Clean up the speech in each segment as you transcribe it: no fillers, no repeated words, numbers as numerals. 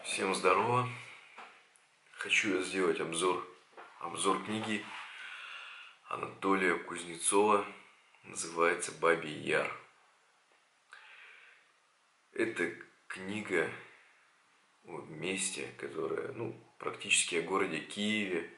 Всем здорово! Хочу я сделать обзор книги Анатолия Кузнецова, называется «Бабий Яр». Это книга о месте, которое, практически о городе Киеве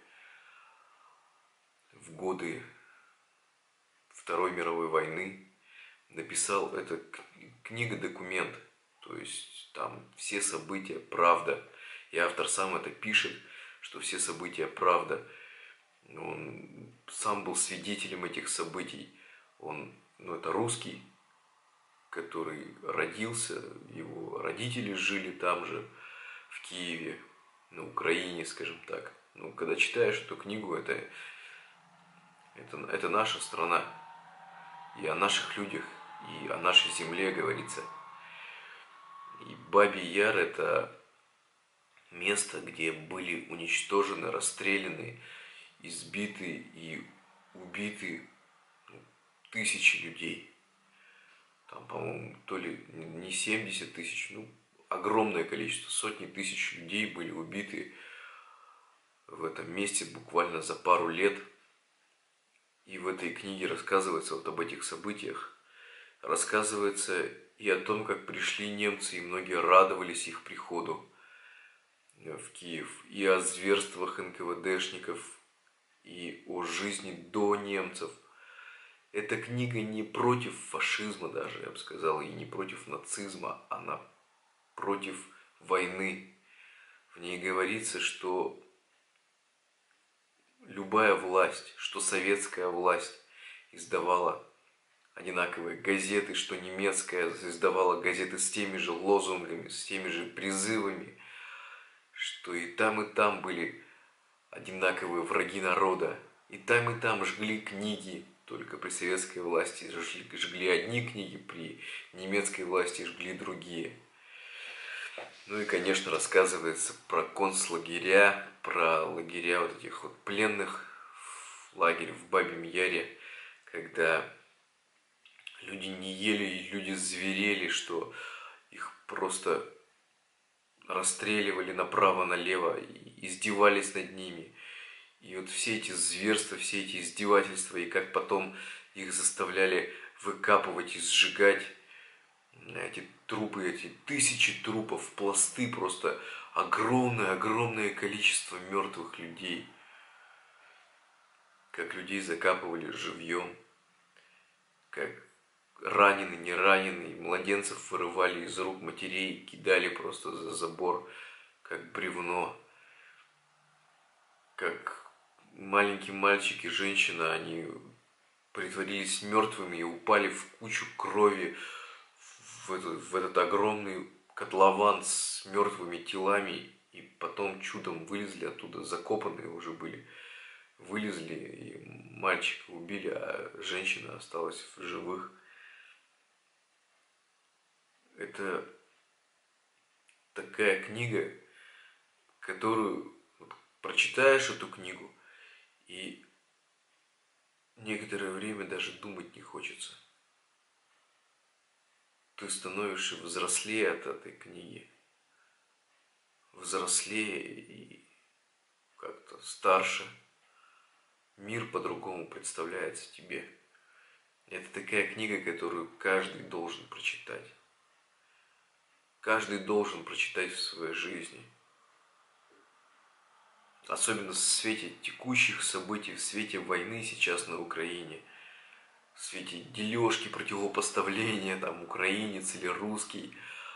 в годы Второй мировой войны. Написал это книга-документ, то есть там все события правда. И автор сам это пишет, что все события правда. Он сам был свидетелем этих событий. Это русский, который родился, его родители жили там же, в Киеве, на Украине, скажем так. Когда читаешь эту книгу, это наша страна. И о наших людях, и о нашей земле говорится. И Бабий Яр – это место, где были уничтожены, расстреляны, избиты и убиты тысячи людей. Там, по-моему, то ли не 70 тысяч, огромное количество, сотни тысяч людей были убиты в этом месте буквально за пару лет. И в этой книге рассказывается об этих событиях. Рассказывается и о том, как пришли немцы, и многие радовались их приходу в Киев, и о зверствах НКВДшников, и о жизни до немцев. Эта книга не против фашизма даже, я бы сказал, и не против нацизма, она против войны. В ней говорится, что любая власть, что советская власть издавала одинаковые газеты, что немецкая издавала газеты с теми же лозунгами, с теми же призывами, что и там были одинаковые враги народа. И там жгли книги, только при советской власти жгли одни книги, при немецкой власти жгли другие. И, конечно, рассказывается про концлагеря, про лагеря вот этих вот пленных, лагерь в Бабьем Яре, когда люди не ели, и люди зверели, что их просто расстреливали направо-налево, и издевались над ними. И вот все эти зверства, все эти издевательства, и как потом их заставляли выкапывать и сжигать, эти трупы, эти тысячи трупов, пласты, просто огромное количество мертвых людей. Как людей закапывали живьем, как раненые, не раненые, младенцев вырывали из рук матерей, кидали просто за забор, как бревно. Как маленький мальчик и женщина, они притворились мертвыми и упали в кучу крови в этот огромный котлован с мертвыми телами, и потом чудом вылезли оттуда, закопанные уже были. Вылезли, и мальчика убили, а женщина осталась в живых. Это такая книга, которую прочитаешь эту книгу, и некоторое время даже думать не хочется. Ты становишься взрослее от этой книги. Взрослее и как-то старше. Мир по-другому представляется тебе. Это такая книга, которую каждый должен прочитать. Каждый должен прочитать в своей жизни. Особенно в свете текущих событий, в свете войны сейчас на Украине. В свете дележки, противопоставления, там, украинец или русский.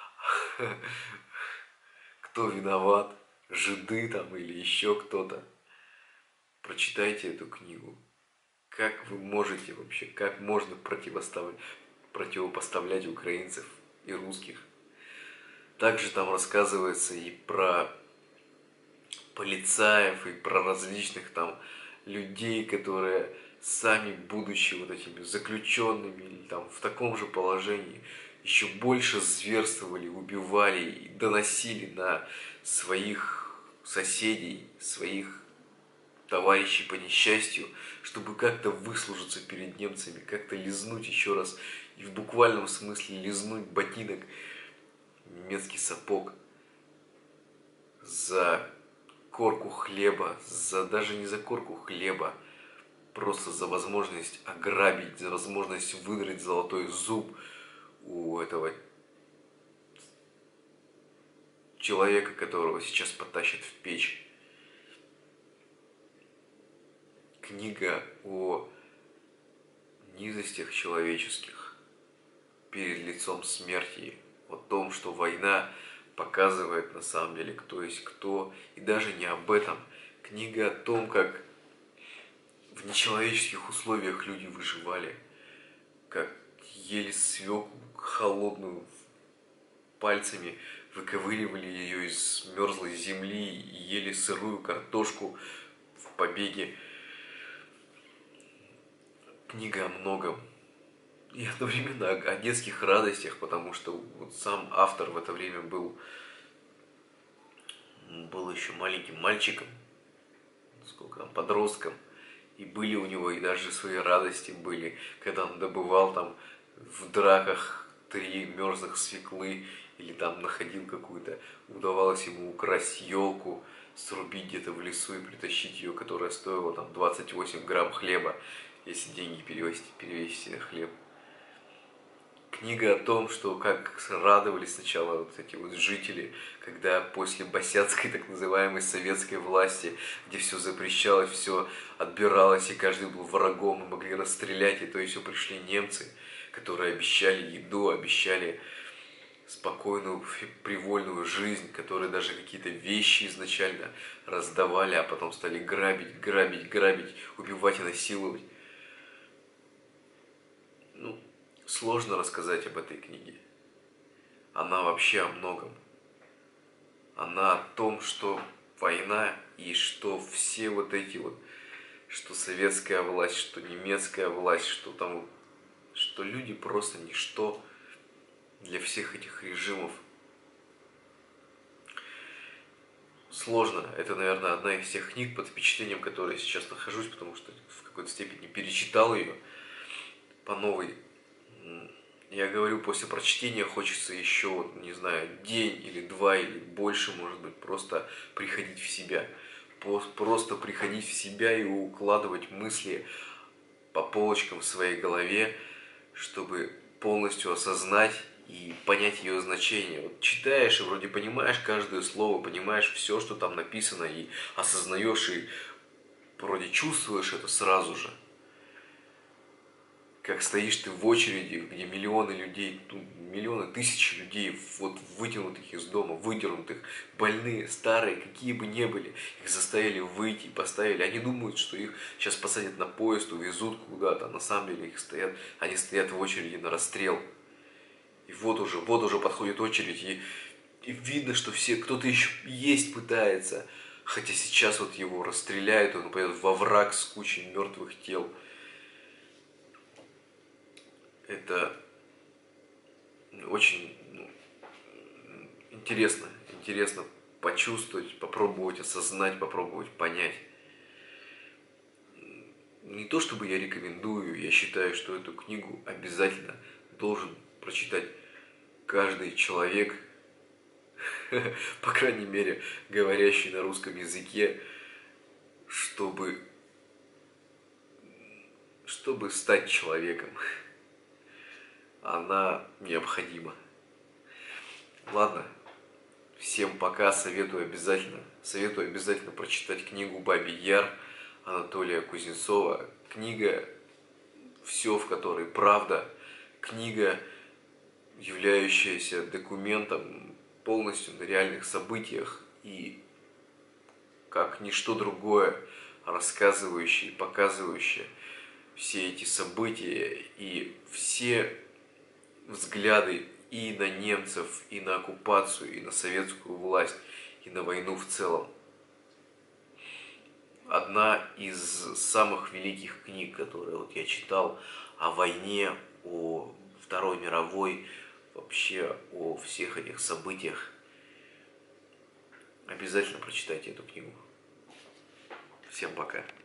Кто виноват, жиды там или еще кто-то. Прочитайте эту книгу. Как вы можете вообще, как можно противопоставлять украинцев и русских? Также там рассказывается и про полицаев, и про различных там людей, которые сами, будучи вот этими заключенными или там в таком же положении, еще больше зверствовали, убивали и доносили на своих соседей, своих товарищей по несчастью, чтобы как-то выслужиться перед немцами, как-то лизнуть еще раз, и в буквальном смысле лизнуть ботинок, немецкий сапог. за корку хлеба, даже не за корку хлеба, просто за возможность ограбить, за возможность выдрать золотой зуб у этого человека, которого сейчас потащат в печь. Книга о низостях человеческих перед лицом смерти, о том, что война показывает на самом деле, кто есть кто, и даже не об этом. Книга о том, как в нечеловеческих условиях люди выживали, как ели свеклу холодную пальцами, выковыривали ее из мерзлой земли и ели сырую картошку в побеге. Книга о многом. И одновременно о детских радостях, потому что вот сам автор в это время был еще маленьким мальчиком, сколько там, подростком. И были у него и даже свои радости были, когда он добывал там в драках 3 мерзлых свеклы, или там находил какую-то, удавалось ему украсть елку, срубить где-то в лесу и притащить ее, которая стоила там 28 грамм хлеба, если деньги перевести на хлеб. Книга о том, что как радовались сначала вот эти вот жители, когда после босяцкой так называемой советской власти, где все запрещалось, все отбиралось, и каждый был врагом, и могли расстрелять, и то и все пришли немцы, которые обещали еду, обещали спокойную, привольную жизнь, которые даже какие-то вещи изначально раздавали, а потом стали грабить, убивать и насиловать. Сложно рассказать об этой книге. Она вообще о многом. Она о том, что война и что все вот эти вот, что советская власть, что немецкая власть, что там, что люди просто ничто для всех этих режимов. Сложно. Это, наверное, одна из тех книг, под впечатлением которой я сейчас нахожусь, потому что в какой-то степени перечитал ее по новой. Я говорю, после прочтения хочется еще, не знаю, день или два, или больше, может быть, просто приходить в себя. Просто приходить в себя и укладывать мысли по полочкам в своей голове, чтобы полностью осознать и понять ее значение. Вот читаешь и вроде понимаешь каждое слово, понимаешь все, что там написано, и осознаешь, и вроде чувствуешь это сразу же. Как стоишь ты в очереди, где миллионы людей, миллионы, тысячи людей, вот вытянутых из дома, выдернутых, больные, старые, какие бы ни были, их заставили выйти, поставили. Они думают, что их сейчас посадят на поезд, увезут куда-то, а на самом деле они стоят в очереди на расстрел. И вот уже подходит очередь, и видно, что кто-то еще есть пытается, хотя сейчас вот его расстреляют, он пойдет во враг с кучей мертвых тел. Это очень интересно почувствовать, попробовать осознать, попробовать понять. Не то чтобы я рекомендую, я считаю, что эту книгу обязательно должен прочитать каждый человек, по крайней мере, говорящий на русском языке, чтобы стать человеком. Она необходима. Ладно, всем пока, советую обязательно прочитать книгу «Бабий Яр» Анатолия Кузнецова. Книга, все в которой правда, книга, являющаяся документом полностью на реальных событиях и как ничто другое рассказывающее и показывающее все эти события и все взгляды и на немцев, и на оккупацию, и на советскую власть, и на войну в целом. Одна из самых великих книг, которые вот я читал о войне, о Второй мировой, вообще о всех этих событиях. Обязательно прочитайте эту книгу. Всем пока.